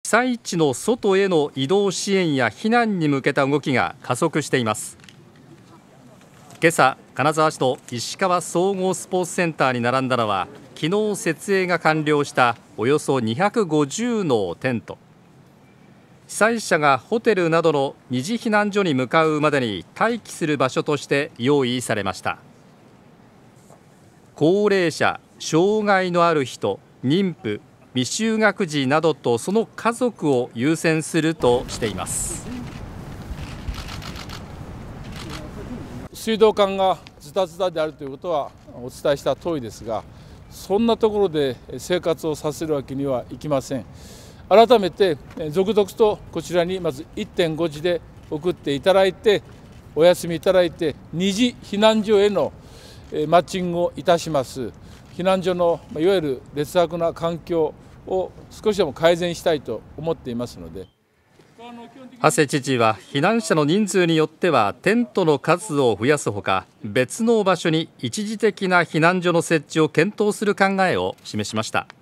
災地の外への移動支援や避難に向けた動きが加速しています。今朝、金沢市の石川総合スポーツセンターに並んだのは、昨日設営が完了したおよそ250のテント。被災者がホテルなどの二次避難所に向かうまでに待機する場所として用意されました。高齢者、障害のある人、妊婦、未就学児などとその家族を優先するとしています。 水道管がズタズタであるということはお伝えした通りですが、そんなところで生活をさせるわけにはいきません。改めて続々とこちらにまず 1.5 次で送っていただいて、お休みいただいて二次避難所へのマッチングをいたします。避難所のいわゆる劣悪な環境を少しでも改善したいと思っていますので、 馳知事は避難者の人数によってはテントの数を増やすほか、別の場所に一時的な避難所の設置を検討する考えを示しました。